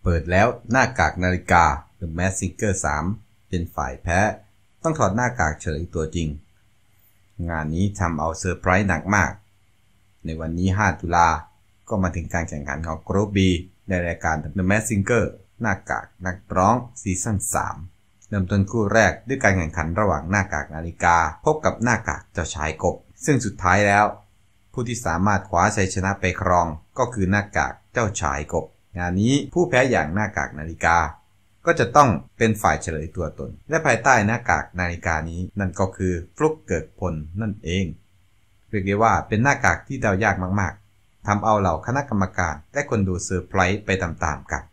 ปิดแล้วหน้ากากนาฬิกา The Masked Singer 3 เป็นฝ่ายแพ้ต้องถอดหน้ากากเฉลยตัวจริงงานนี้ทำเอาเซอร์ไพรส์หนักมากในวันนี้5 ตุลาก็มาถึงการแข่งขันของกรุ๊ป B ในรายการ The Masked Singer หน้ากากนักร้องซีซั่น3เริ่มต้นคู่แรกด้วยการแข่งขันระหว่างหน้ากากนาฬิกาพบกับหน้ากากเจ้าชายกบซึ่งสุดท้ายแล้วผู้ที่สามารถคว้าชัยชนะไปครองก็คือหน้ากากเจ้าชายกบงานนี้ผู้แพ้อย่างหน้ากากนาฬิกาก็จะต้องเป็นฝ่ายเฉลยตัวตนและภายใต้หน้ากากนาฬิกานี้นั่นก็คือฟลุกเกิดผลนั่นเองเรียกได้ว่าเป็นหน้ากากที่เดายากมากๆทำเอาเหล่าคณะกรรมการและคนดูเซอร์ไพรส์ไปตามๆกัน